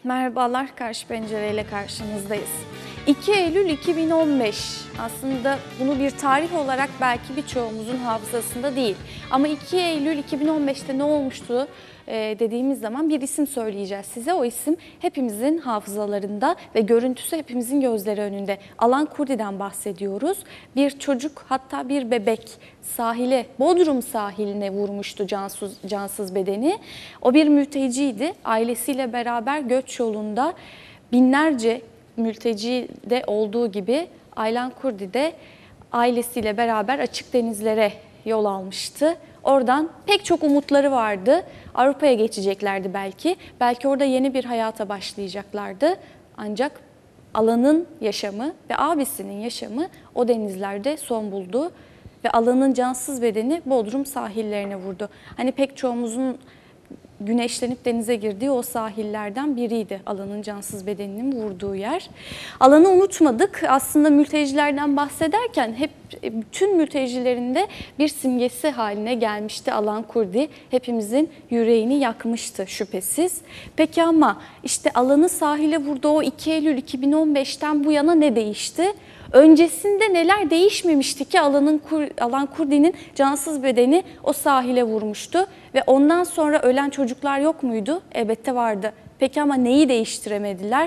Merhabalar, Karşı Pencere ile karşınızdayız. 2 Eylül 2015, aslında bunu bir tarih olarak belki birçoğumuzun hafızasında değil. Ama 2 Eylül 2015'te ne olmuştu dediğimiz zaman bir isim söyleyeceğiz size. O isim hepimizin hafızalarında ve görüntüsü hepimizin gözleri önünde. Alan Kurdi'den bahsediyoruz. Bir çocuk, hatta bir bebek sahile, Bodrum sahiline vurmuştu cansız bedeni. O bir mülteciydi. Ailesiyle beraber göç yolunda binlerce mülteci de olduğu gibi Aylan Kurdi de ailesiyle beraber açık denizlere yol almıştı. Oradan pek çok umutları vardı. Avrupa'ya geçeceklerdi belki. Belki orada yeni bir hayata başlayacaklardı. Ancak Alan'ın yaşamı ve abisinin yaşamı o denizlerde son buldu. Ve Alan'ın cansız bedeni Bodrum sahillerine vurdu. Hani pek çoğumuzun güneşlenip denize girdiği o sahillerden biriydi Alan'ın cansız bedeninin vurduğu yer. Alan'ı unutmadık. Aslında mültecilerden bahsederken hep bütün mültecilerin de bir simgesi haline gelmişti Alan Kurdi. Hepimizin yüreğini yakmıştı şüphesiz. Peki ama işte Alan'ı sahile vurduğu o 2 Eylül 2015'ten bu yana ne değişti? Öncesinde neler değişmemişti ki Alan Kurdi'nin cansız bedeni o sahile vurmuştu ve ondan sonra ölen çocuklar yok muydu? Elbette vardı. Peki ama neyi değiştiremediler?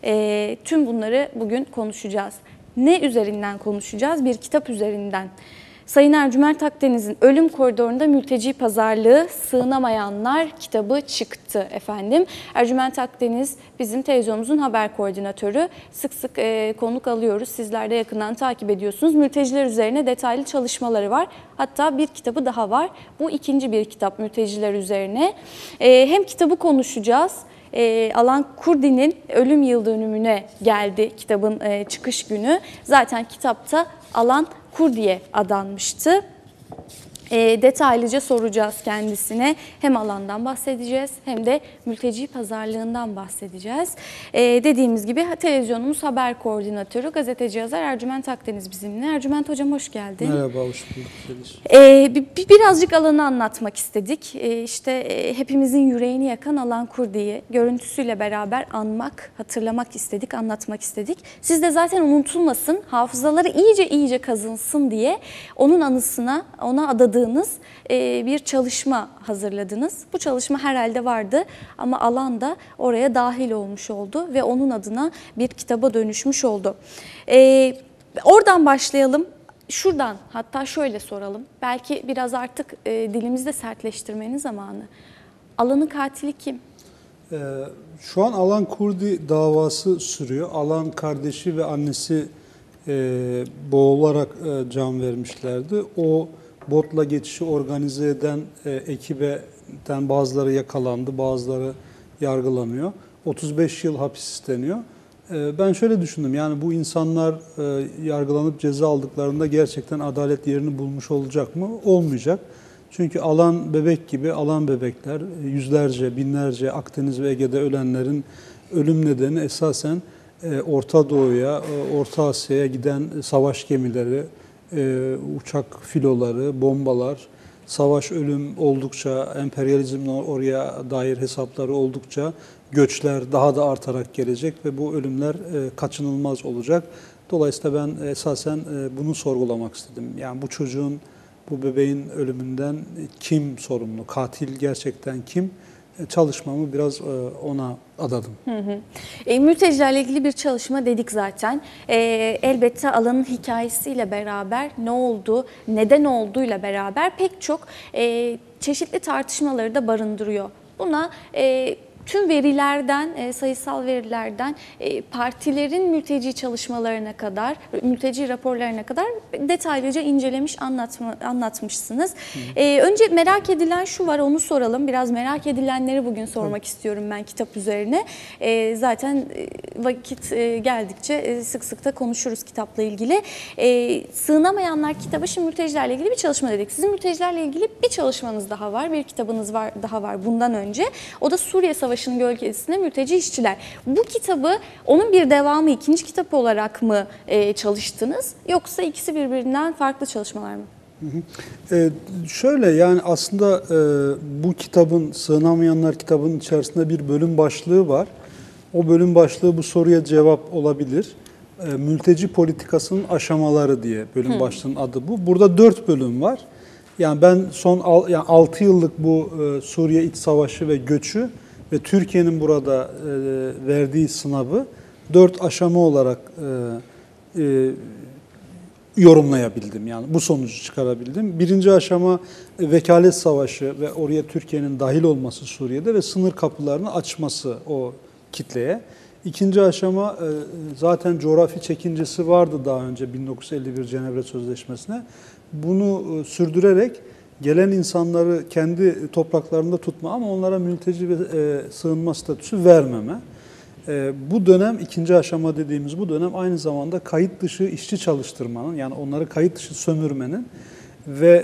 Tüm bunları bugün konuşacağız. Ne üzerinden konuşacağız? Bir kitap üzerinden. Sayın Ercüment Akdeniz'in Ölüm Koridorunda Mülteci Pazarlığı Sığınamayanlar kitabı çıktı efendim. Ercüment Akdeniz bizim televizyonumuzun haber koordinatörü. Sık sık konuk alıyoruz. Sizler de yakından takip ediyorsunuz. Mülteciler üzerine detaylı çalışmaları var. Hatta bir kitabı daha var. Bu ikinci bir kitap mülteciler üzerine. Hem kitabı konuşacağız. Alan Kurdi'nin ölüm yıl dönümüne geldi kitabın çıkış günü. Zaten kitapta Alan Kurdi'ye adanmıştı. Detaylıca soracağız kendisine. Hem alandan bahsedeceğiz hem de mülteci pazarlığından bahsedeceğiz. Dediğimiz gibi televizyonumuz haber koordinatörü, gazeteci yazar Ercüment Akdeniz bizimle. Ercüment Hocam hoş geldin. Merhaba, hoş bulduk. Birazcık alanı anlatmak istedik. İşte hepimizin yüreğini yakan Alan Kurdi'yi görüntüsüyle beraber anmak, hatırlamak istedik, anlatmak istedik. Siz de zaten unutulmasın, hafızaları iyice kazınsın diye onun anısına, ona adadığınız bir çalışma hazırladınız. Bu çalışma herhalde vardı ama Alan da oraya dahil olmuş oldu ve onun adına bir kitaba dönüşmüş oldu. Oradan başlayalım. Şuradan hatta şöyle soralım. Belki biraz artık dilimizde sertleştirmenin zamanı. Alan'ın katili kim? Şu an Alan Kurdi davası sürüyor. Alan kardeşi ve annesi boğularak can vermişlerdi. O botla geçişi organize eden ekibden bazıları yakalandı, bazıları yargılanıyor. 35 yıl hapis isteniyor. Ben şöyle düşündüm, yani bu insanlar yargılanıp ceza aldıklarında gerçekten adalet yerini bulmuş olacak mı? Olmayacak. Çünkü Alan bebek gibi, Alan bebekler, yüzlerce, binlerce Akdeniz ve Ege'de ölenlerin ölüm nedeni esasen Orta Doğu'ya, Orta Asya'ya giden savaş gemileri, uçak filoları, bombalar, savaş ölüm oldukça, emperyalizmin oraya dair hesapları oldukça göçler daha da artarak gelecek ve bu ölümler kaçınılmaz olacak. Dolayısıyla ben esasen bunu sorgulamak istedim. Yani bu çocuğun, bu bebeğin ölümünden kim sorumlu? Katil gerçekten kim? Çalışmamı biraz ona adadım. Mültecilerle ilgili bir çalışma dedik zaten. Elbette Alan'ın hikayesiyle beraber ne oldu, neden olduğuyla beraber pek çok çeşitli tartışmaları da barındırıyor. Buna tüm verilerden, sayısal verilerden partilerin mülteci çalışmalarına kadar, mülteci raporlarına kadar detaylıca incelemiş, anlatmışsınız. Önce merak edilen şu var, onu soralım. Biraz merak edilenleri bugün sormak istiyorum ben kitap üzerine. Zaten vakit geldikçe sık sık da konuşuruz kitapla ilgili. Sığınamayanlar kitabı, şimdi mültecilerle ilgili bir çalışma dedik. Sizin mültecilerle ilgili bir çalışmanız daha var, bir kitabınız daha var bundan önce. O da Suriye Savaşı'nın gölgesinde mülteci işçiler. Bu kitabı onun bir devamı, ikinci kitap olarak mı çalıştınız? Yoksa ikisi birbirinden farklı çalışmalar mı? Şöyle, yani aslında bu kitabın, Sığınamayanlar kitabının içerisinde bir bölüm başlığı var. O bölüm başlığı bu soruya cevap olabilir. Mülteci politikasının aşamaları diye bölüm başlığının adı bu. Burada 4 bölüm var. Yani ben son 6 yıllık bu Suriye iç savaşı ve göçü ve Türkiye'nin burada verdiği sınavı 4 aşama olarak yorumlayabildim. Yani bu sonucu çıkarabildim. Birinci aşama vekalet savaşı ve oraya Türkiye'nin dahil olması Suriye'de ve sınır kapılarını açması o kitleye. İkinci aşama zaten coğrafi çekincesi vardı daha önce 1951 Cenevre Sözleşmesi'ne. Bunu sürdürerek gelen insanları kendi topraklarında tutma ama onlara mülteci ve sığınma statüsü vermeme. Bu dönem, ikinci aşama dediğimiz bu dönem aynı zamanda kayıt dışı işçi çalıştırmanın, yani onları kayıt dışı sömürmenin ve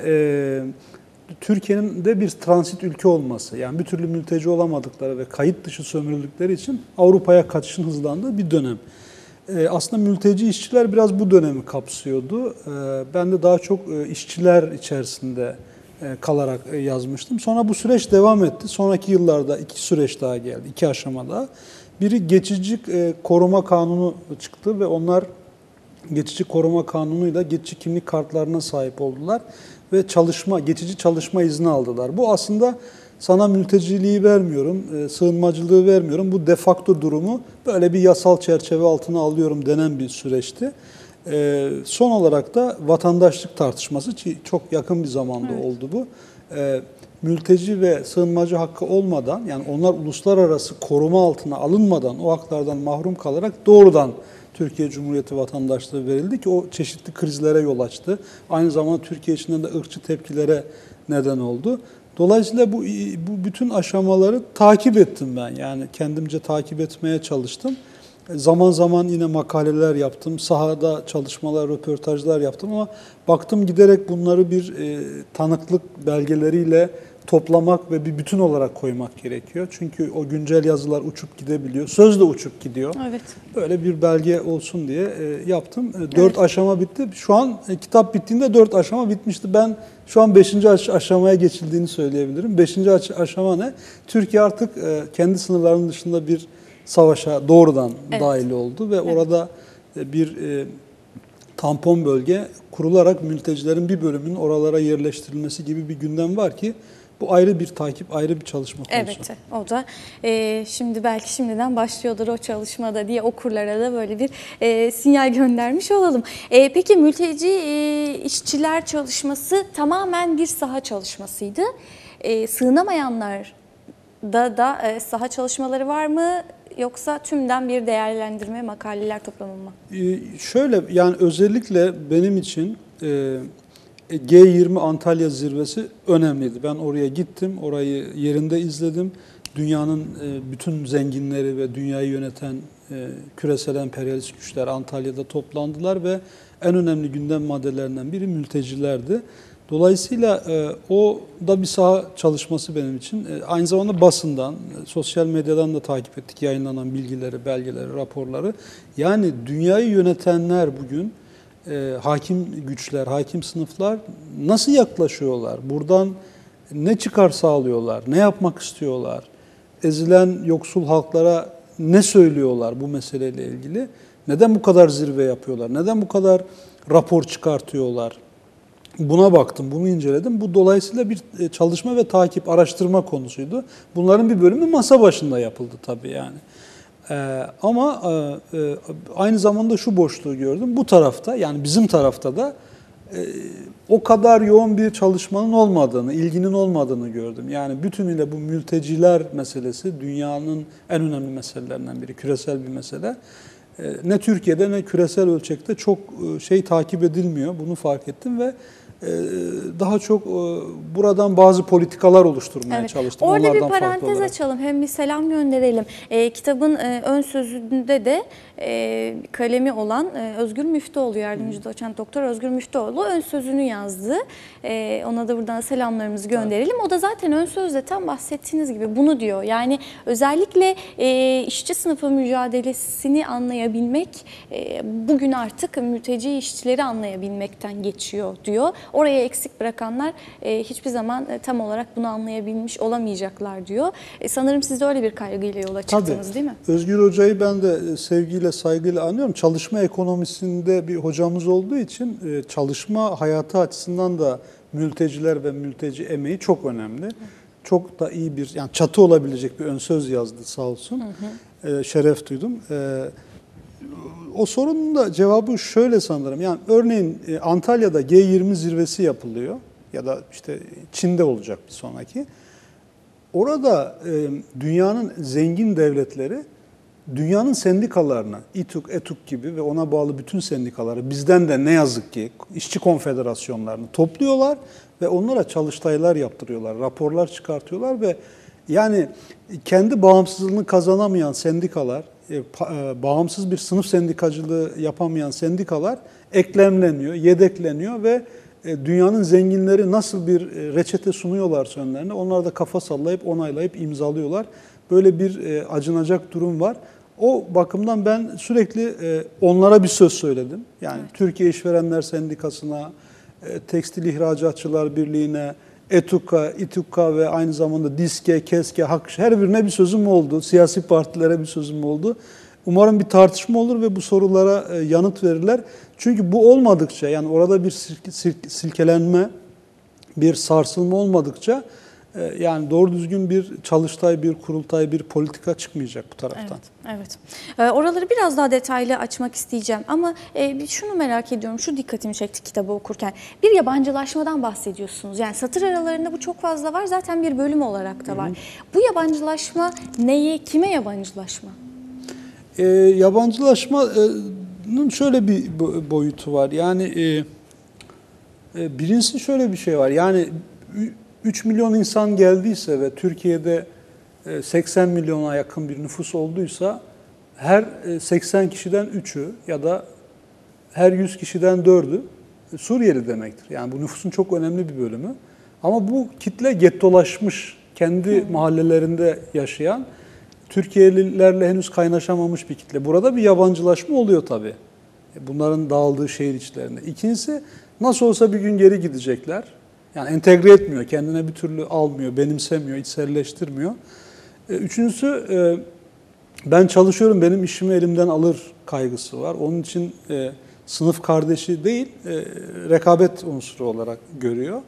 Türkiye'nin de bir transit ülke olması, yani bir türlü mülteci olamadıkları ve kayıt dışı sömürüldükleri için Avrupa'ya kaçışın hızlandığı bir dönem. Aslında mülteci işçiler biraz bu dönemi kapsıyordu. Ben de daha çok işçiler içerisinde kalarak yazmıştım. Sonra bu süreç devam etti. Sonraki yıllarda 2 süreç daha geldi, 2 aşama daha. Biri geçici koruma kanunu çıktı ve onlar geçici koruma kanunuyla geçici kimlik kartlarına sahip oldular ve geçici çalışma izni aldılar. Bu aslında sana mülteciliği vermiyorum, sığınmacılığı vermiyorum. Bu de facto durumu böyle bir yasal çerçeve altına alıyorum denen bir süreçti. Son olarak da vatandaşlık tartışması çok yakın bir zamanda oldu bu. Mülteci ve sığınmacı hakkı olmadan, yani onlar uluslararası koruma altına alınmadan o haklardan mahrum kalarak doğrudan Türkiye Cumhuriyeti vatandaşlığı verildi ki o çeşitli krizlere yol açtı. Aynı zamanda Türkiye içinde de ırkçı tepkilere neden oldu. Dolayısıyla bu bütün aşamaları takip ettim ben. Yani kendimce takip etmeye çalıştım. Zaman zaman yine makaleler yaptım, sahada çalışmalar, röportajlar yaptım ama baktım giderek bunları bir tanıklık belgeleriyle toplamak ve bir bütün olarak koymak gerekiyor. Çünkü o güncel yazılar uçup gidebiliyor, söz de uçup gidiyor. Evet. Böyle bir belge olsun diye yaptım. 4 aşama bitti. Şu an kitap bittiğinde 4 aşama bitmişti. Ben şu an 5. aşamaya geçildiğini söyleyebilirim. 5. aşama ne? Türkiye artık kendi sınırlarının dışında bir savaşa doğrudan dahil oldu ve orada bir tampon bölge kurularak mültecilerin bir bölümünün oralara yerleştirilmesi gibi bir gündem var ki bu ayrı bir takip, ayrı bir çalışma konusu. Evet, o da şimdi belki şimdiden başlıyordur o çalışmada diye okurlara da böyle bir sinyal göndermiş olalım. Peki mülteci işçiler çalışması tamamen bir saha çalışmasıydı. Sığınamayanlar da saha çalışmaları var mı? Yoksa tümden bir değerlendirme, makaleler toplamı mı? Şöyle, yani özellikle benim için G20 Antalya zirvesi önemliydi. Ben oraya gittim, orayı yerinde izledim. Dünyanın bütün zenginleri ve dünyayı yöneten küresel emperyalist güçler Antalya'da toplandılar ve en önemli gündem maddelerinden biri mültecilerdi. Dolayısıyla o da bir saha çalışması benim için. Aynı zamanda basından, sosyal medyadan da takip ettik yayınlanan bilgileri, belgeleri, raporları. Yani dünyayı yönetenler bugün, hakim güçler, hakim sınıflar nasıl yaklaşıyorlar? Buradan ne çıkar sağlıyorlar? Ne yapmak istiyorlar? Ezilen yoksul halklara ne söylüyorlar bu meseleyle ilgili? Neden bu kadar zirve yapıyorlar? Neden bu kadar rapor çıkartıyorlar? Buna baktım, bunu inceledim. Bu dolayısıyla bir çalışma ve takip, araştırma konusuydu. Bunların bir bölümü masa başında yapıldı tabii yani. Ama aynı zamanda şu boşluğu gördüm. Bu tarafta, yani bizim tarafta da o kadar yoğun bir çalışmanın olmadığını, ilginin olmadığını gördüm. Yani bütünüyle bu mülteciler meselesi dünyanın en önemli meselelerinden biri, küresel bir mesele. Ne Türkiye'de ne küresel ölçekte çok takip edilmiyor. Bunu fark ettim ve daha çok buradan bazı politikalar oluşturmaya çalıştım. Orada onlardan bir parantez açalım. Hem bir selam gönderelim. Kitabın ön sözünde de kalemi olan Özgür Müftüoğlu, yardımcı doçent doktor Özgür Müftüoğlu ön sözünü yazdı. Ona da buradan selamlarımızı gönderelim. O da zaten ön sözde tam bahsettiğiniz gibi bunu diyor. Yani özellikle işçi sınıfı mücadelesini anlayabilmek bugün artık mülteci işçileri anlayabilmekten geçiyor diyor. Oraya eksik bırakanlar hiçbir zaman tam olarak bunu anlayabilmiş olamayacaklar diyor. Sanırım siz de öyle bir kaygıyla yola çıktınız, değil mi? Özgür Hoca'yı ben de sevgiyle, saygıyla anlıyorum. Çalışma ekonomisinde bir hocamız olduğu için çalışma hayatı açısından da mülteciler ve mülteci emeği çok önemli. Çok da iyi bir, yani çatı olabilecek bir ön söz yazdı sağ olsun. Şeref duydum. O sorunun da cevabı şöyle sanırım. Yani örneğin Antalya'da G20 zirvesi yapılıyor ya da işte Çin'de olacak bir sonraki. Orada dünyanın zengin devletleri dünyanın sendikalarına, İTÜK, ETÜK gibi ve ona bağlı bütün sendikaları, bizden de ne yazık ki işçi konfederasyonlarını topluyorlar ve onlara çalıştaylar yaptırıyorlar, raporlar çıkartıyorlar ve yani kendi bağımsızlığını kazanamayan sendikalar, bağımsız bir sınıf sendikacılığı yapamayan sendikalar eklemleniyor, yedekleniyor ve dünyanın zenginleri nasıl bir reçete sunuyorlarsa önlerine, onlar da kafa sallayıp, onaylayıp, imzalıyorlar. Böyle bir acınacak durum var. O bakımdan ben sürekli onlara bir söz söyledim. Yani evet. Türkiye İşverenler Sendikası'na, Tekstil İhracatçılar Birliği'ne, ETUK'a, İTUK'a ve aynı zamanda DİSK'e, KESK'e, her birine bir sözüm oldu. Siyasi partilere bir sözüm oldu. Umarım bir tartışma olur ve bu sorulara yanıt verirler. Çünkü bu olmadıkça, yani orada bir silkelenme, bir sarsılma olmadıkça yani doğru düzgün bir çalıştay, bir kurultay, bir politika çıkmayacak bu taraftan. Evet. Oraları biraz daha detaylı açmak isteyeceğim ama şunu merak ediyorum, şu dikkatimi çekti kitabı okurken. Bir yabancılaşmadan bahsediyorsunuz. Yani satır aralarında bu çok fazla var, zaten bir bölüm olarak da var. Bu yabancılaşma neye, kime yabancılaşma? Yabancılaşmanın şöyle bir boyutu var. Yani birincisi şöyle bir şey var. Yani 3 milyon insan geldiyse ve Türkiye'de 80 milyona yakın bir nüfus olduysa her 80 kişiden 3'ü ya da her 100 kişiden 4'ü Suriyeli demektir. Yani bu nüfusun çok önemli bir bölümü. Ama bu kitle gettolaşmış, kendi mahallelerinde yaşayan, Türkiye'lilerle henüz kaynaşamamış bir kitle. Burada bir yabancılaşma oluyor tabii. Bunların dağıldığı şehir içlerinde. İkincisi, nasıl olsa bir gün geri gidecekler. Yani entegre etmiyor, kendine bir türlü almıyor, benimsemiyor, içselleştirmiyor. Üçüncüsü, ben çalışıyorum, benim işimi elimden alır kaygısı var. Onun için sınıf kardeşi değil, rekabet unsuru olarak görüyor.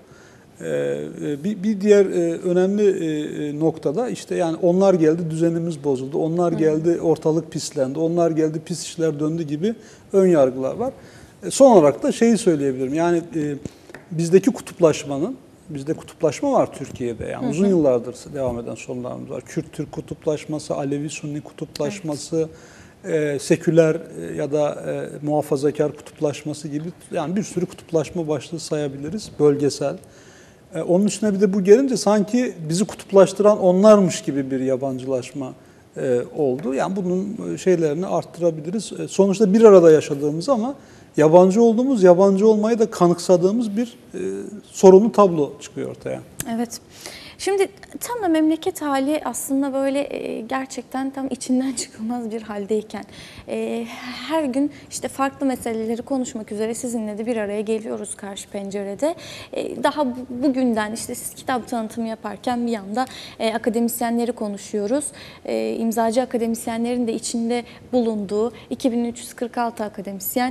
Bir diğer önemli noktada işte yani onlar geldi, düzenimiz bozuldu, onlar geldi, ortalık pislendi, onlar geldi, pis işler döndü gibi ön yargılar var. Son olarak da şeyi söyleyebilirim, yani bizdeki kutuplaşmanın, bizde kutuplaşma var Türkiye'de, yani uzun yıllardır devam eden sorunlarımız var. Kürt-Türk kutuplaşması, Alevi-Sunni kutuplaşması, seküler ya da muhafazakar kutuplaşması gibi yani bir sürü kutuplaşma başlığı sayabiliriz, bölgesel. Onun üstüne bir de bu gelince sanki bizi kutuplaştıran onlarmış gibi bir yabancılaşma oldu. Yani bunun şeylerini arttırabiliriz. Sonuçta bir arada yaşadığımız ama yabancı olduğumuz, yabancı olmayı da kanıksadığımız bir sorunlu tablo çıkıyor ortaya. Evet. Şimdi tam da memleket hali aslında böyle gerçekten tam içinden çıkılmaz bir haldeyken her gün işte farklı meseleleri konuşmak üzere sizinle de bir araya geliyoruz Karşı Pencere'de. Daha bugünden işte siz kitap tanıtımı yaparken bir yanda akademisyenleri konuşuyoruz. İmzacı akademisyenlerin de içinde bulunduğu 2346 akademisyen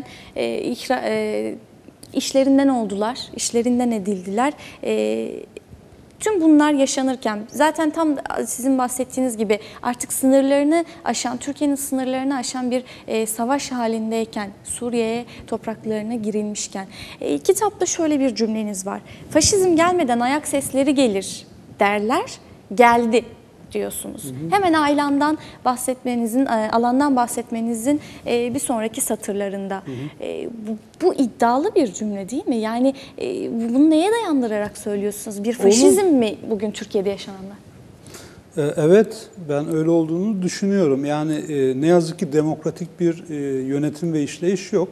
işlerinden oldular, işlerinden edildiler. Tüm bunlar yaşanırken zaten tam sizin bahsettiğiniz gibi artık sınırlarını aşan, Türkiye'nin sınırlarını aşan bir savaş halindeyken, Suriye'ye topraklarına girilmişken kitapta şöyle bir cümleniz var. Faşizm gelmeden ayak sesleri gelir derler, geldi diyorsunuz. Hemen alandan bahsetmenizin bir sonraki satırlarında. Bu iddialı bir cümle değil mi? Yani bunu neye dayandırarak söylüyorsunuz? Bir faşizm mi bugün Türkiye'de yaşananlar? Evet, ben öyle olduğunu düşünüyorum. Yani ne yazık ki demokratik bir yönetim ve işleyiş yok.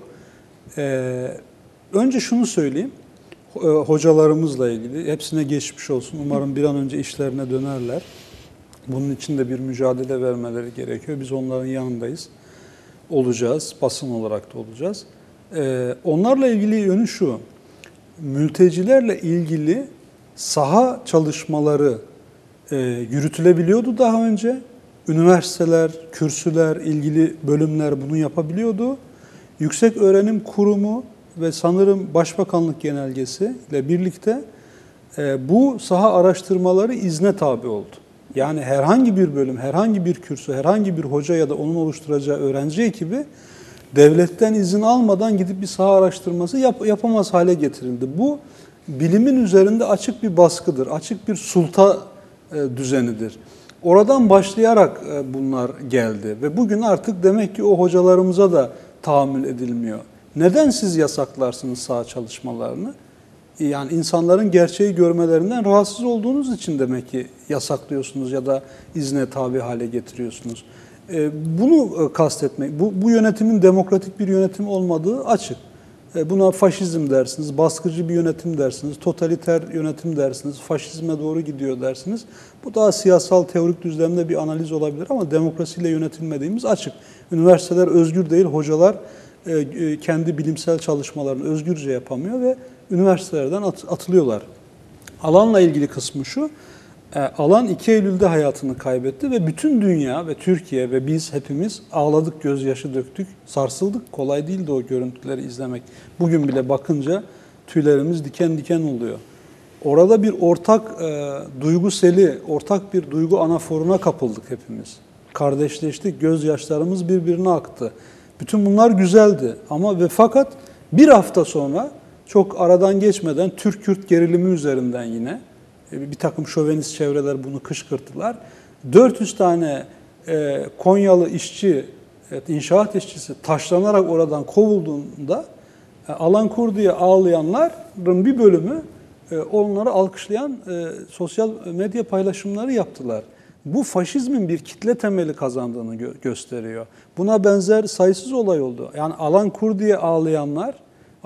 Önce şunu söyleyeyim. Hocalarımızla ilgili hepsine geçmiş olsun. Umarım bir an önce işlerine dönerler. Bunun için de bir mücadele vermeleri gerekiyor. Biz onların yanındayız. Olacağız. Basın olarak da olacağız. Onlarla ilgili yönü şu. mültecilerle ilgili saha çalışmaları yürütülebiliyordu daha önce. Üniversiteler, kürsüler, ilgili bölümler bunu yapabiliyordu. Yüksek Öğrenim Kurumu ve sanırım Başbakanlık Genelgesi ile birlikte bu saha araştırmaları izne tabi oldu. Yani herhangi bir bölüm, herhangi bir kürsü, herhangi bir hoca ya da onun oluşturacağı öğrenci ekibi devletten izin almadan gidip bir saha araştırması yapamaz hale getirildi. Bu bilimin üzerinde açık bir baskıdır, açık bir sulta düzenidir. Oradan başlayarak bunlar geldi ve bugün artık demek ki o hocalarımıza da tahammül edilmiyor. Neden siz yasaklarsınız saha çalışmalarını? Yani insanların gerçeği görmelerinden rahatsız olduğunuz için demek ki yasaklıyorsunuz ya da izne tabi hale getiriyorsunuz. Bunu kastetmek, bu yönetimin demokratik bir yönetim olmadığı açık. Buna faşizm dersiniz, baskıcı bir yönetim dersiniz, totaliter yönetim dersiniz, faşizme doğru gidiyor dersiniz. Bu daha siyasal, teorik düzlemde bir analiz olabilir ama demokrasiyle yönetilmediğimiz açık. Üniversiteler özgür değil, hocalar kendi bilimsel çalışmalarını özgürce yapamıyor ve üniversitelerden atılıyorlar. Alanla ilgili kısmı şu, Alan 2 Eylül'de hayatını kaybetti ve bütün dünya ve Türkiye ve biz hepimiz ağladık, gözyaşı döktük, sarsıldık. Kolay değildi o görüntüleri izlemek. Bugün bile bakınca tüylerimiz diken diken oluyor. Orada bir ortak duygu seli, ortak bir duygu anaforuna kapıldık hepimiz. Kardeşleştik, gözyaşlarımız birbirine aktı. Bütün bunlar güzeldi ama fakat bir hafta sonra çok aradan geçmeden Türk-Kürt gerilimi üzerinden yine bir takım şövenist çevreler bunu kışkırttılar. 400 tane Konyalı işçi, inşaat işçisi taşlanarak oradan kovulduğunda Alan Kurdi'ye ağlayanların bir bölümü onları alkışlayan sosyal medya paylaşımları yaptılar. Bu faşizmin bir kitle temeli kazandığını gösteriyor. Buna benzer sayısız olay oldu. Yani Alan Kurdi'ye ağlayanlar,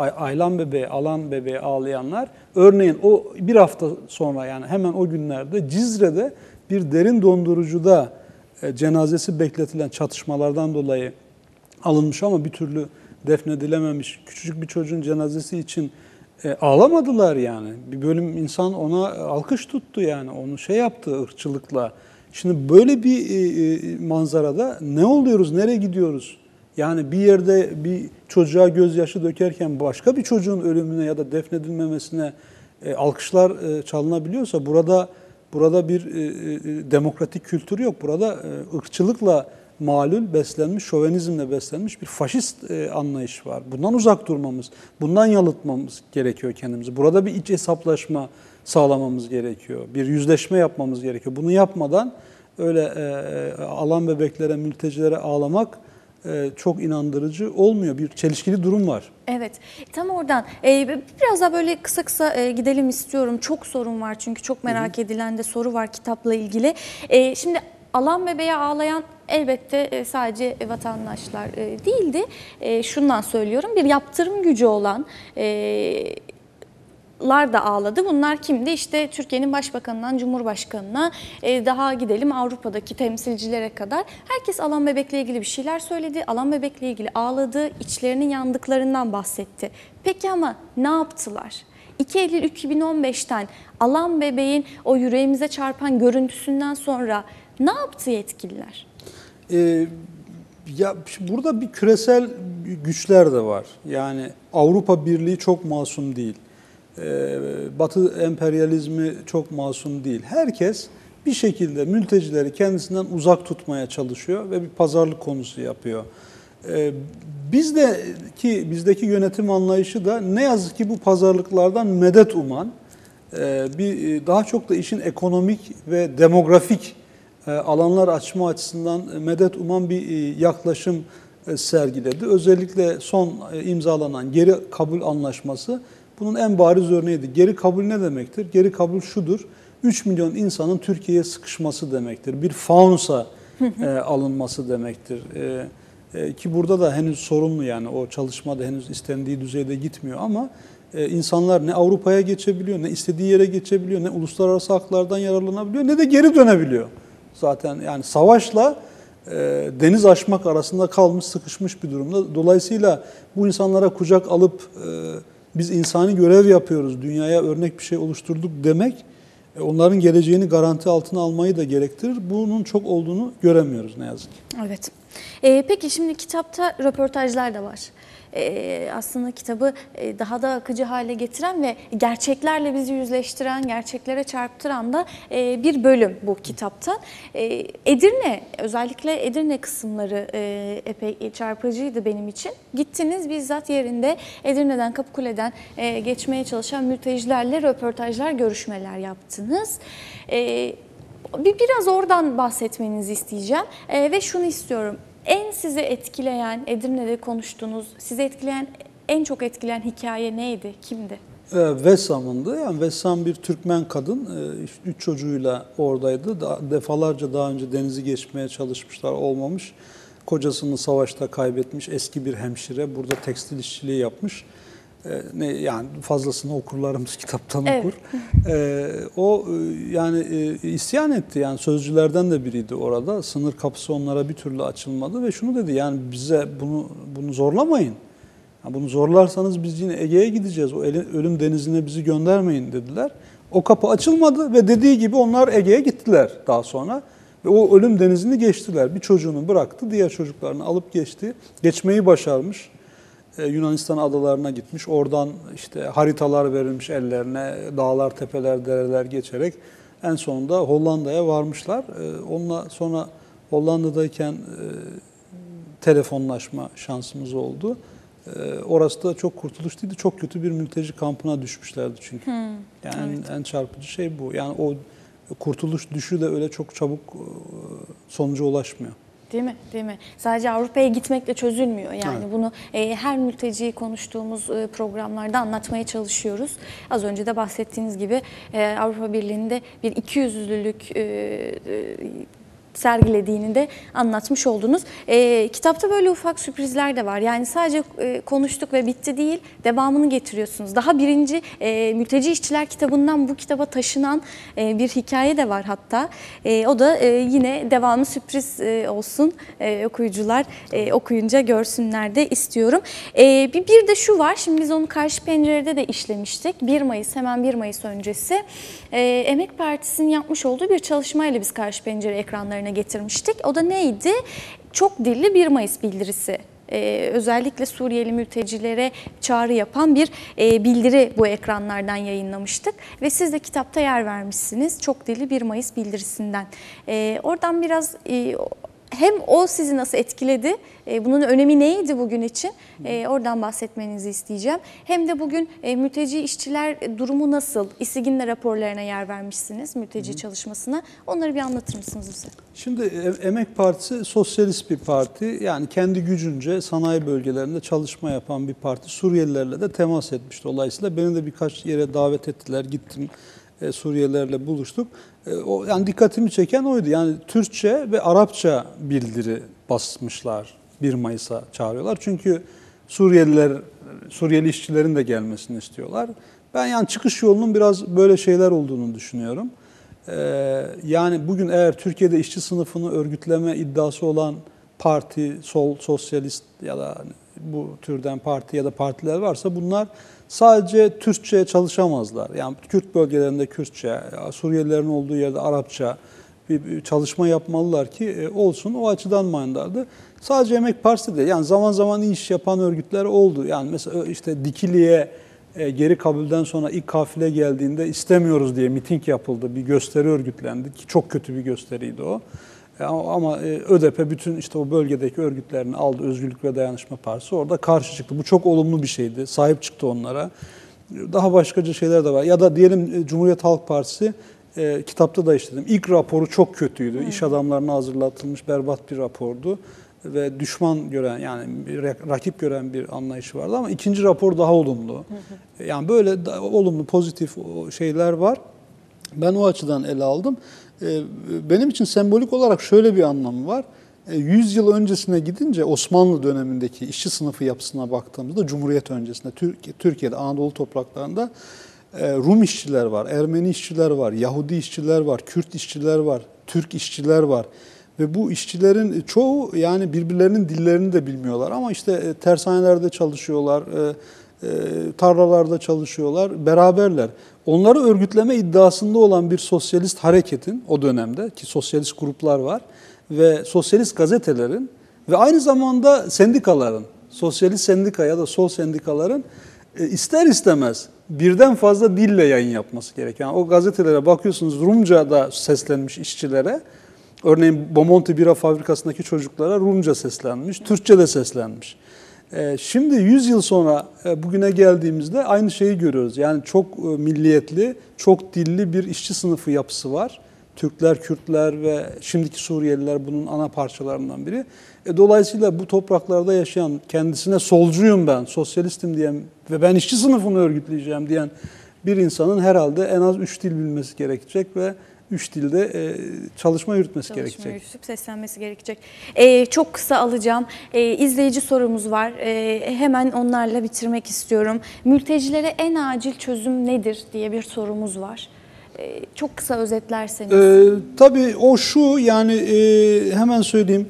Alan bebeğe ağlayanlar, örneğin o bir hafta sonra yani hemen o günlerde Cizre'de bir derin dondurucuda cenazesi bekletilen çatışmalardan dolayı alınmış ama bir türlü defnedilememiş küçücük bir çocuğun cenazesi için ağlamadılar yani. Bir bölüm insan ona alkış tuttu yani, onu yaptı ırkçılıkla. Şimdi böyle bir manzarada ne oluyoruz, nereye gidiyoruz? Yani bir yerde bir çocuğa gözyaşı dökerken başka bir çocuğun ölümüne ya da defnedilmemesine alkışlar çalınabiliyorsa burada bir demokratik kültür yok. Burada ırkçılıkla malul beslenmiş, şövenizmle beslenmiş bir faşist anlayış var. Bundan uzak durmamız, bundan yalıtmamız gerekiyor kendimizi. Burada bir iç hesaplaşma sağlamamız gerekiyor. Bir yüzleşme yapmamız gerekiyor. Bunu yapmadan öyle alan bebeklere, mültecilere ağlamak çok inandırıcı olmuyor. Bir çelişkili durum var. Evet, tam oradan biraz daha böyle kısa kısa gidelim istiyorum. Çok sorun var çünkü çok merak edilen de soru var kitapla ilgili. Şimdi alan bebeğe ağlayan elbette sadece vatandaşlar değildi. Şundan söylüyorum, bir yaptırım gücü olan da ağladı. Bunlar kimdi? İşte Türkiye'nin başbakanından Cumhurbaşkanına, daha gidelim Avrupa'daki temsilcilere kadar. Herkes Alan Bebek'le ilgili bir şeyler söyledi. Alan Bebek'le ilgili ağladı, içlerinin yandıklarından bahsetti. Peki ama ne yaptılar? 2 Eylül 2015'ten Alan Bebek'in o yüreğimize çarpan görüntüsünden sonra ne yaptı yetkililer? Burada bir küresel güçler de var. Yani Avrupa Birliği çok masum değil. Batı emperyalizmi çok masum değil. Herkes bir şekilde mültecileri kendisinden uzak tutmaya çalışıyor ve bir pazarlık konusu yapıyor. Bizdeki yönetim anlayışı da ne yazık ki bu pazarlıklardan medet uman, daha çok da işin ekonomik ve demografik alanlar açma açısından medet uman bir yaklaşım sergiledi. Özellikle son imzalanan geri kabul anlaşması bunun en bariz örneğiydi. Geri kabul ne demektir? Geri kabul şudur: 3 milyon insanın Türkiye'ye sıkışması demektir. Bir faunsa alınması demektir. Ki burada da henüz sorunlu, yani o çalışma da henüz istendiği düzeyde gitmiyor ama insanlar ne Avrupa'ya geçebiliyor, ne istediği yere geçebiliyor, ne uluslararası haklardan yararlanabiliyor, ne de geri dönebiliyor. Zaten yani savaşla deniz aşmak arasında kalmış, sıkışmış bir durumda. Dolayısıyla bu insanlara kucak alıp biz insani görev yapıyoruz, dünyaya örnek bir şey oluşturduk demek onların geleceğini garanti altına almayı da gerektirir. Bunun çok olduğunu göremiyoruz ne yazık ki. Evet. Peki şimdi kitapta röportajlar da var. Aslında kitabı daha da akıcı hale getiren ve gerçeklerle bizi yüzleştiren, gerçeklere çarptıran da bir bölüm bu kitapta. Edirne, özellikle Edirne kısımları epey çarpıcıydı benim için. Gittiniz bizzat yerinde Edirne'den, Kapıkule'den geçmeye çalışan mültecilerle röportajlar, görüşmeler yaptınız. Biraz oradan bahsetmenizi isteyeceğim ve şunu istiyorum. En sizi etkileyen, Edirne'de konuştuğunuz, sizi etkileyen, en çok etkileyen hikaye neydi, kimdi? Vessam'ındı. Yani Vessam bir Türkmen kadın, 3 çocuğuyla oradaydı. Defalarca daha önce denizi geçmeye çalışmışlar, olmamış. Kocasını savaşta kaybetmiş, eski bir hemşire. Burada tekstil işçiliği yapmış. Yani fazlasını okurlarımız kitaptan okur. O yani isyan etti, yani sözcülerden de biriydi orada. Sınır kapısı onlara bir türlü açılmadı ve şunu dedi, yani bize bunu zorlamayın. Yani bunu zorlarsanız biz yine Ege'ye gideceğiz. O ölüm denizine bizi göndermeyin dediler. O kapı açılmadı ve dediği gibi onlar Ege'ye gittiler daha sonra. Ve o ölüm denizini geçtiler. Bir çocuğunu bıraktı, diğer çocuklarını alıp geçti. Geçmeyi başarmış. Yunanistan adalarına gitmiş. Oradan işte haritalar verilmiş ellerine. Dağlar, tepeler, dereler geçerek en sonunda Hollanda'ya varmışlar. Onunla sonra Hollanda'dayken telefonlaşma şansımız oldu. Orası da çok kurtuluş değildi. Çok kötü bir mülteci kampına düşmüşlerdi çünkü. Yani evet. En çarpıcı şey bu. Yani o kurtuluş düşü de öyle çok çabuk sonuca ulaşmıyor. Değil mi? Değil mi? Sadece Avrupa'ya gitmekle çözülmüyor. Yani evet. Bunu her mülteciyi konuştuğumuz programlarda anlatmaya çalışıyoruz. Az önce de bahsettiğiniz gibi Avrupa Birliği'nde bir ikiyüzlülük sergilediğini de anlatmış oldunuz. Kitapta böyle ufak sürprizler de var. Yani sadece konuştuk ve bitti değil, devamını getiriyorsunuz. Daha birinci Mülteci İşçiler kitabından bu kitaba taşınan bir hikaye de var hatta. O da yine devamı sürpriz olsun. Okuyucular okuyunca görsünler de istiyorum. Bir de şu var, şimdi biz onu Karşı Pencere'de de işlemiştik. 1 Mayıs, hemen 1 Mayıs öncesi. Emek Partisi'nin yapmış olduğu bir çalışmayla biz Karşı Pencere ekranlarına getirmiştik. O da neydi? Çok dilli 1 Mayıs bildirisi. Özellikle Suriyeli mültecilere çağrı yapan bir bildiri bu ekranlardan yayınlamıştık. Ve siz de kitapta yer vermişsiniz Çok Dilli 1 Mayıs bildirisinden. Oradan biraz hem o sizi nasıl etkiledi, bunun önemi neydi bugün için, oradan bahsetmenizi isteyeceğim. Hem de bugün mülteci işçiler durumu nasıl, İSİG'in de raporlarına yer vermişsiniz, mülteci çalışmasına. Onları bir anlatır mısınız bize? Şimdi Emek Partisi sosyalist bir parti. Yani kendi gücünce sanayi bölgelerinde çalışma yapan bir parti. Suriyelilerle de temas etmiş dolayısıyla. Beni de birkaç yere davet ettiler, gittim. Suriyelilerle buluştuk. Yani dikkatimi çeken oydu. Yani Türkçe ve Arapça bildiri basmışlar, 1 Mayıs'a çağırıyorlar. Çünkü Suriyeli işçilerin de gelmesini istiyorlar. Ben yani çıkış yolunun biraz böyle şeyler olduğunu düşünüyorum. Yani bugün eğer Türkiye'de işçi sınıfını örgütleme iddiası olan parti, sol, sosyalist ya da bu türden parti ya da partiler varsa bunlar sadece Türkçe çalışamazlar. Yani Kürt bölgelerinde Kürtçe, Suriyelilerin olduğu yerde Arapça bir çalışma yapmalılar ki olsun. O açıdan mandardı. Sadece Emek Partisi de, yani zaman zaman iyi iş yapan örgütler oldu. Yani mesela işte Dikili'ye geri kabulden sonra ilk kafile geldiğinde istemiyoruz diye miting yapıldı. Bir gösteri örgütlendi ki çok kötü bir gösteriydi o. Ama ÖDP bütün işte o bölgedeki örgütlerini aldı. Özgürlük ve Dayanışma Partisi orada karşı çıktı. Bu çok olumlu bir şeydi. Sahip çıktı onlara. Daha başkaca şeyler de var. Ya da diyelim Cumhuriyet Halk Partisi, kitapta da işledim. İlk raporu çok kötüydü. İş adamlarına hazırlatılmış berbat bir rapordu. Ve düşman gören, yani rakip gören bir anlayışı vardı ama ikinci rapor daha olumlu. Yani böyle olumlu, pozitif şeyler var. Ben o açıdan ele aldım. Benim için sembolik olarak şöyle bir anlamı var. 100 yıl öncesine gidince Osmanlı dönemindeki işçi sınıfı yapısına baktığımızda Cumhuriyet öncesinde Türkiye'de, Anadolu topraklarında Rum işçiler var, Ermeni işçiler var, Yahudi işçiler var, Kürt işçiler var, Türk işçiler var. Ve bu işçilerin çoğu yani birbirlerinin dillerini de bilmiyorlar ama işte tersanelerde çalışıyorlar, tarlalarda çalışıyorlar, beraberler. Onları örgütleme iddiasında olan bir sosyalist hareketin o dönemde ki sosyalist gruplar var ve sosyalist gazetelerin ve aynı zamanda sendikaların, sosyalist sendika ya da sol sendikaların ister istemez birden fazla dille yayın yapması gereken. Yani o gazetelere bakıyorsunuz Rumca'da seslenmiş işçilere, örneğin Bomonti Bira Fabrikası'ndaki çocuklara Rumca seslenmiş, Türkçe de seslenmiş. Şimdi 100 yıl sonra bugüne geldiğimizde aynı şeyi görüyoruz. Yani çok milliyetli, çok dilli bir işçi sınıfı yapısı var. Türkler, Kürtler ve şimdiki Suriyeliler bunun ana parçalarından biri. Dolayısıyla bu topraklarda yaşayan, kendisine solcuyum ben, sosyalistim diyen ve ben işçi sınıfını örgütleyeceğim diyen bir insanın herhalde en az 3 dil bilmesi gerekecek ve 3 dilde çalışma yürütmesi gerekecek. Yürütüp seslenmesi gerekecek. Çok kısa alacağım. İzleyici sorumuz var. Hemen onlarla bitirmek istiyorum. Mültecilere en acil çözüm nedir diye bir sorumuz var. Çok kısa özetlerseniz. Tabii o şu, yani hemen söyleyeyim.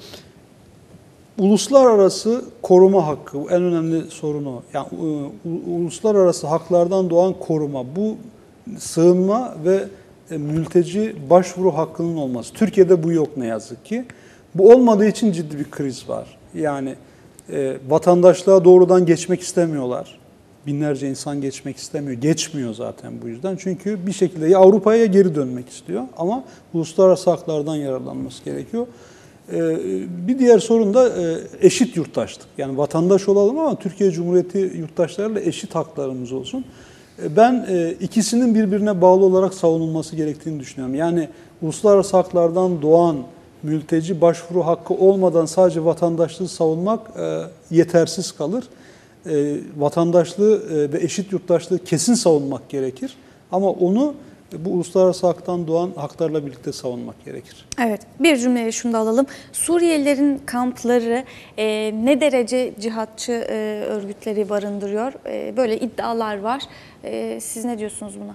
Uluslararası koruma hakkı en önemli sorun o. Yani uluslararası haklardan doğan koruma, bu sığınma ve mülteci başvuru hakkının olması. Türkiye'de bu yok ne yazık ki. Bu olmadığı için ciddi bir kriz var. Yani vatandaşlığa doğrudan geçmek istemiyorlar. Binlerce insan geçmek istemiyor. Geçmiyor zaten bu yüzden. Çünkü bir şekilde ya Avrupa'ya geri dönmek istiyor ama uluslararası haklardan yararlanması gerekiyor. Bir diğer sorun da eşit yurttaşlık. Yani vatandaş olalım ama Türkiye Cumhuriyeti yurttaşlarıyla eşit haklarımız olsun. Ben ikisinin birbirine bağlı olarak savunulması gerektiğini düşünüyorum. Yani uluslararası haklardan doğan mülteci başvuru hakkı olmadan sadece vatandaşlığı savunmak yetersiz kalır. Vatandaşlığı ve eşit yurttaşlığı kesin savunmak gerekir. Ama onu bu uluslararası haktan doğan haklarla birlikte savunmak gerekir. Evet, bir cümleyle şunu da alalım. Suriyelilerin kampları ne derece cihatçı örgütleri barındırıyor? Böyle iddialar var. Siz ne diyorsunuz buna?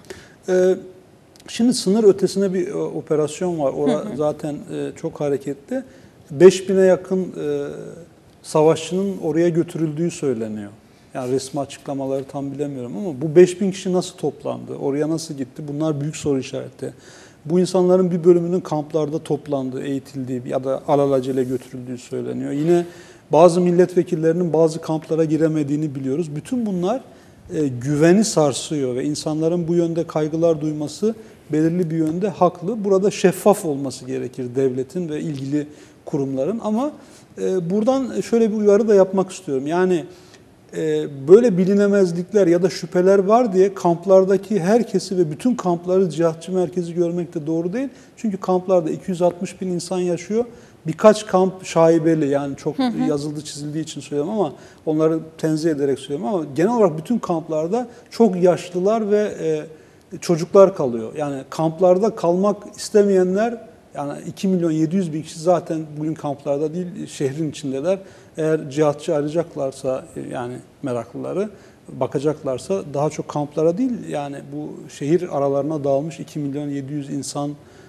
Şimdi sınır ötesine bir operasyon var. Orada zaten çok hareketli. 5000'e yakın savaşçının oraya götürüldüğü söyleniyor. Yani resmi açıklamaları tam bilemiyorum ama bu 5000 kişi nasıl toplandı, oraya nasıl gitti, bunlar büyük soru işareti. Bu insanların bir bölümünün kamplarda toplandığı, eğitildiği ya da alelacele götürüldüğü söyleniyor. Yine bazı milletvekillerinin bazı kamplara giremediğini biliyoruz. Bütün bunlar güveni sarsıyor ve insanların bu yönde kaygılar duyması belirli bir yönde haklı. Burada şeffaf olması gerekir devletin ve ilgili kurumların ama buradan şöyle bir uyarı da yapmak istiyorum. Yani böyle bilinemezlikler ya da şüpheler var diye kamplardaki herkesi ve bütün kampları cihatçı merkezi görmek de doğru değil. Çünkü kamplarda 260 bin insan yaşıyor. Birkaç kamp şaibeli, yani çok yazıldı çizildiği için söylüyorum ama onları tenzih ederek söylüyorum ama genel olarak bütün kamplarda çok yaşlılar ve çocuklar kalıyor. Yani kamplarda kalmak istemeyenler, yani 2 milyon 700 bin kişi zaten bugün kamplarda değil, şehrin içindeler. Eğer cihatçı arayacaklarsa, yani meraklıları bakacaklarsa daha çok kamplara değil, yani bu şehir aralarına dağılmış 2 milyon 700 insan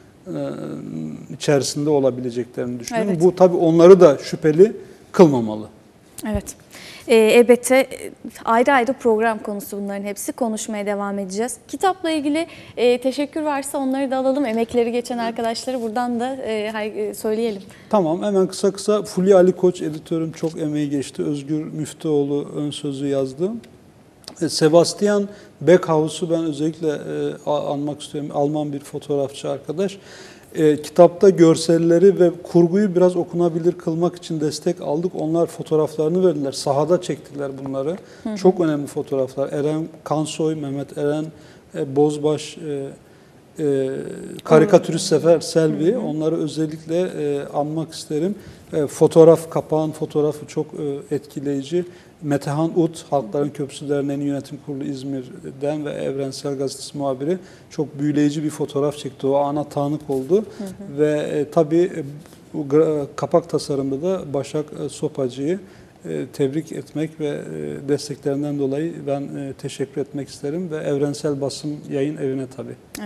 içerisinde olabileceklerini düşünüyorum. Evet. Bu tabii onları da şüpheli kılmamalı. Evet. Elbette ayrı ayrı program konusu bunların hepsi. Konuşmaya devam edeceğiz. Kitapla ilgili teşekkür varsa onları da alalım. Emekleri geçen arkadaşları buradan da söyleyelim. Tamam, hemen kısa Fulya Ali Koç editörün çok emeği geçti. Özgür Müftüoğlu ön sözü yazdı. Sebastian Beckhaus'u ben özellikle anmak istiyorum. Alman bir fotoğrafçı arkadaş. Kitapta görselleri ve kurguyu biraz okunabilir kılmak için destek aldık. Onlar fotoğraflarını verdiler. Sahada çektiler bunları. Çok önemli fotoğraflar. Eren Kansoy, Mehmet Eren, Bozbaş, karikatürist Sefer Selvi. Onları özellikle anmak isterim. Kapağın fotoğrafı çok etkileyici. Metehan Ut, Halkların Köprüsü Derneği'nin yönetim kurulu İzmir'den ve Evrensel Gazetesi muhabiri çok büyüleyici bir fotoğraf çekti. O ana tanık oldu. Ve tabii bu kapak tasarımında da Başak Sopacı'yı tebrik etmek ve desteklerinden dolayı ben teşekkür etmek isterim ve Evrensel Basın Yayın Evi'ne tabii. Evet.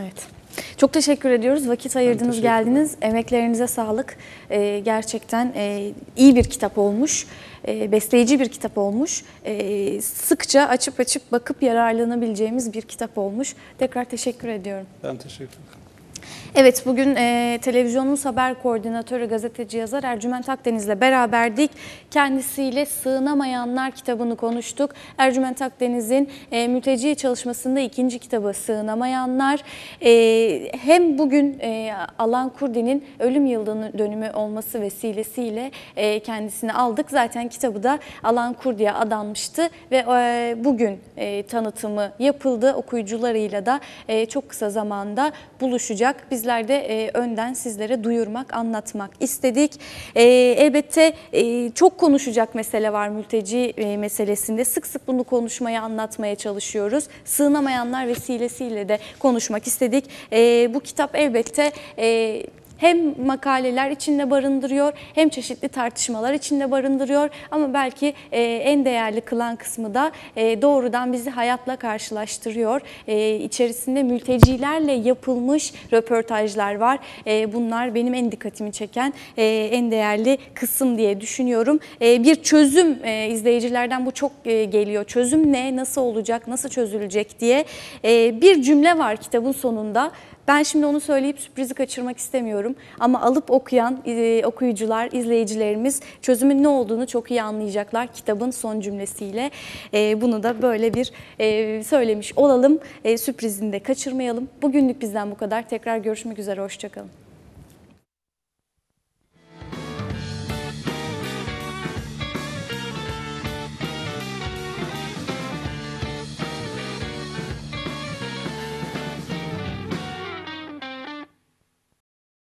Çok teşekkür ediyoruz. Vakit ayırdınız, teşekkür ederim. geldiniz. Emeklerinize sağlık. Gerçekten iyi bir kitap olmuş. Besleyici bir kitap olmuş. Sıkça açıp bakıp yararlanabileceğimiz bir kitap olmuş. Tekrar teşekkür ediyorum. Ben teşekkür ederim. Evet, bugün televizyonumuz haber koordinatörü, gazeteci, yazar Ercüment Akdeniz'le beraberdik. Kendisiyle Sığınamayanlar kitabını konuştuk. Ercüment Akdeniz'in mülteci çalışmasında ikinci kitabı Sığınamayanlar. Hem bugün Alan Kurdi'nin ölüm yıl dönümü olması vesilesiyle kendisini aldık. Zaten kitabı da Alan Kurdi'ye adanmıştı ve bugün tanıtımı yapıldı. Okuyucularıyla da çok kısa zamanda buluşacak. Bizler de önden sizlere duyurmak, anlatmak istedik. Elbette çok konuşacak mesele var mülteci meselesinde. Sık sık bunu konuşmaya, anlatmaya çalışıyoruz. Sığınamayanlar vesilesiyle de konuşmak istedik. Bu kitap elbette hem makaleler içinde barındırıyor, hem çeşitli tartışmalar içinde barındırıyor. Ama belki en değerli kılan kısmı da doğrudan bizi hayatla karşılaştırıyor. İçerisinde mültecilerle yapılmış röportajlar var. Bunlar benim en dikkatimi çeken en değerli kısım diye düşünüyorum. Bir çözüm, izleyicilerden bu çok geliyor. Çözüm ne, nasıl olacak, nasıl çözülecek diye bir cümle var kitabın sonunda. Ben şimdi onu söyleyip sürprizi kaçırmak istemiyorum. Ama alıp okuyan okuyucular, izleyicilerimiz çözümün ne olduğunu çok iyi anlayacaklar kitabın son cümlesiyle. Bunu da böyle bir söylemiş olalım. Sürprizini de kaçırmayalım. Bugünlük bizden bu kadar. Tekrar görüşmek üzere. Hoşça kalın.